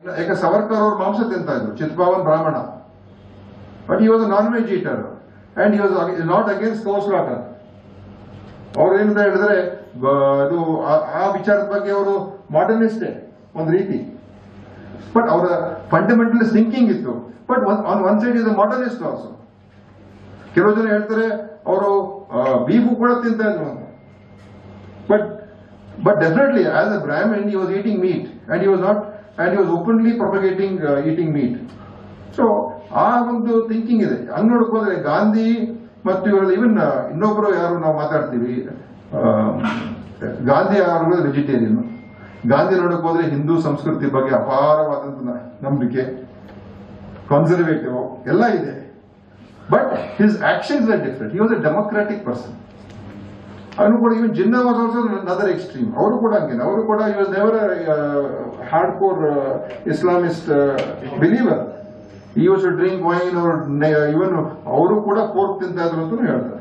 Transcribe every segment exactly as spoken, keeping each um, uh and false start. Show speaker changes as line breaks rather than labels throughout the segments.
ಯಾಕೆ ಸವರ್ಕರ್ ಅವರು ಮಾಂಸ ತಿಂತಾ ಇದ್ರು, Chitpavan Brahmana, but he was a non veg eater and he was not against ಗೋ ಸ್ಲಾಟರ್. ಅವ್ರು ಏನಂತ ಹೇಳಿದ್ರೆ ಇದು ಆ ವಿಚಾರದ ಬಗ್ಗೆ ಅವರು ಮಾಡರ್ನಿಸ್ಟೇ ಒಂದು ರೀತಿ, ಬಟ್ ಅವರ ಫಂಡಮೆಂಟಲಿಸ್ಟ್ ಥಿಂಕಿಂಗ್ ಇತ್ತು. But on one side is a modernist also. ಕೆಲವು ಜನ ಹೇಳ್ತಾರೆ ಅವರು ಬೀಫು ಕೂಡ ತಿಂತಾ ಇದ್ರು ಅಂತ. But but definitely as a Brahmin he was eating meat and he was not and he was openly propagating eating meat. So ಆ ಒಂದು ಥಿಂಕಿಂಗ್ ಇದೆ. ಹಂಗ್ ನೋಡ್ಕೋದ್ರೆ ಗಾಂಧಿ ಮತ್ತು ಇವರೆಲ್ಲ, ಇವನ್ ಇನ್ನೊಬ್ರು ಯಾರು ನಾವು ಮಾತಾಡ್ತೀವಿ, ಗಾಂಧಿ ಅವರು ವೆಜಿಟೇರಿಯನ್. ಗಾಂಧಿ ನೋಡಕ್ ಹೋದ್ರೆ ಹಿಂದೂ ಸಂಸ್ಕೃತಿ ಬಗ್ಗೆ ಅಪಾರವಾದಂತ ನಂಬಿಕೆ, ಕನ್ಸರ್ವೇಟಿವ್ ಎಲ್ಲ ಇದೆ. But his actions are different. He was a democratic person. ಅವನು ಕೂಡ even Jinnah was also other extreme. ಅವರು ಕೂಡ ಹಂಗೇನೆ, ಅವರು ಕೂಡ he was never hard core Islamist believer. He was drink wine ಅವ್ರ ಇವನ್ ಅವರು ಕೂಡ ಪೋರ್ಕ್ ತಿಂತ ಇದ್ರು ಅಂತ ಹೇಳ್ತಾರೆ.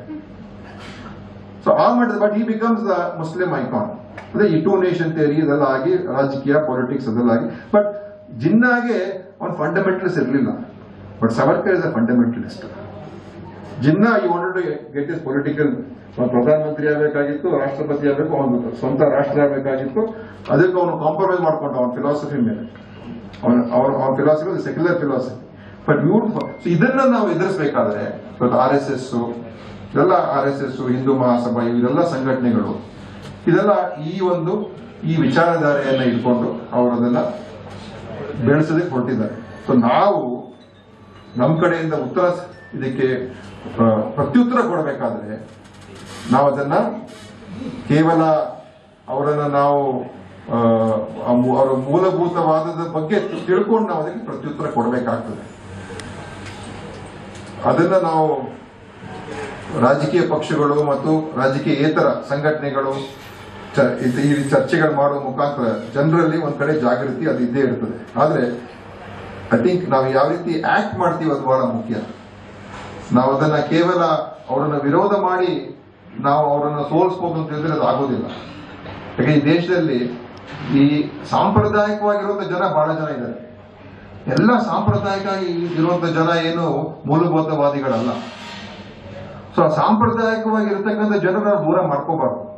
ಸೊ ಆ ಮಾಡಿದ, ಬಟ್ ಈ ಬಿಕಮ್ಸ್ ದ ಮುಸ್ಲಿಂ ಐಕಾನ್. ಅದೇ ಈ ಟೂ ನೇಷನ್ ಥಿಯರಿ ಇದೆಲ್ಲ ಆಗಿ, ರಾಜಕೀಯ ಪಾಲಿಟಿಕ್ಸ್ ಅದೆಲ್ಲ ಆಗಿ. ಬಟ್ ಜಿನ್ನಾಗೆ ಅವನ್ ಫಂಡಮೆಂಟಲಿಸ್ಟ್ ಇರಲಿಲ್ಲ, but Savarkar is a fundamentalist. Jinnah he wanted to get his political, ಪ್ರಧಾನಮಂತ್ರಿ ಆಗಬೇಕಾಗಿತ್ತು, ರಾಷ್ಟ್ರಪತಿ ಆಗಬೇಕು, ಅವನು ಸ್ವಂತ ರಾಷ್ಟ್ರ ಆಗಬೇಕಾಗಿತ್ತು. ಅದಕ್ಕೆ ಅವನು ಕಾಂಪ್ರಮೈಸ್ ಮಾಡ್ಕೊಂಡ ಅವನ ಫಿಲಾಸಫಿ ಮೇಲೆ. ಅವನ ಅವನ ಫಿಲಾಸಫಿ ಸೆಕ್ಯುಲರ್ ಫಿಲಾಸಫಿ. ಬಟ್ ಇವ್ರು ಇದನ್ನ ನಾವು ಎದುರಿಸಬೇಕಾದ್ರೆ ಇವತ್ತು ಆರ್ ಎಸ್ ಎಸ್ ಇದೆಲ್ಲ, R S S, Hindu Mahasabha, ಇದೆಲ್ಲ ಸಂಘಟನೆಗಳು ಇದೆಲ್ಲ ಈ ಒಂದು ಈ ವಿಚಾರಧಾರೆಯನ್ನ ಇಟ್ಕೊಂಡು ಅವರು ಅದನ್ನ ಬೆಳೆಸೋದಕ್ಕೆ ಹೊರಟಿದ್ದಾರೆ. ಸೊ ನಾವು ನಮ್ಮ ಕಡೆಯಿಂದ ಉತ್ತರ ಇದಕ್ಕೆ ಪ್ರತ್ಯುತ್ತರ ಕೊಡಬೇಕಾದ್ರೆ ನಾವು ಅದನ್ನ ಕೇವಲ ಅವರನ್ನ ನಾವು ಅವರ ಮೂಲಭೂತವಾದದ ಬಗ್ಗೆ ತಿಳ್ಕೊಂಡು ನಾವು ಅದಕ್ಕೆ ಪ್ರತ್ಯುತ್ತರ ಕೊಡಬೇಕಾಗ್ತದೆ. ಅದನ್ನ ನಾವು ರಾಜಕೀಯ ಪಕ್ಷಗಳು ಮತ್ತು ರಾಜಕೀಯೇತರ ಸಂಘಟನೆಗಳು ಈ ಚರ್ಚೆಗಳು ಮಾಡುವ ಮುಖಾಂತರ ಜನರಲ್ಲಿ ಒಂದ್ ಕಡೆ ಜಾಗೃತಿ ಅದು ಇದ್ದೇ ಇರ್ತದೆ. ಆದ್ರೆ ಐ ಥಿಂಕ್ ನಾವು ಯಾವ ರೀತಿ ಆಕ್ಟ್ ಮಾಡ್ತೀವಿ ಅದು ಬಹಳ ಮುಖ್ಯ. ನಾವು ಅದನ್ನ ಕೇವಲ ಅವರನ್ನ ವಿರೋಧ ಮಾಡಿ ನಾವು ಅವರನ್ನ ಸೋಲಿಸಬಹುದು ಅಂತ ಹೇಳಿದ್ರೆ ಅದು ಆಗೋದಿಲ್ಲ. ಯಾಕೆ ಈ ದೇಶದಲ್ಲಿ ಈ ಸಾಂಪ್ರದಾಯಿಕವಾಗಿರುವಂತ ಜನ ಬಹಳ ಜನ ಇದ್ದಾರೆ. ಎಲ್ಲ ಸಾಂಪ್ರದಾಯಿಕ ಇರುವಂತ ಜನ ಏನು ಮೂಲಭೂತವಾದಿಗಳಲ್ಲ. ಸೊ ಸಾಂಪ್ರದಾಯಿಕವಾಗಿರ್ತಕ್ಕಂಥ ಜನರನ್ನ ದೂರ ಮಾಡ್ಕೋಬಾರ್ದು.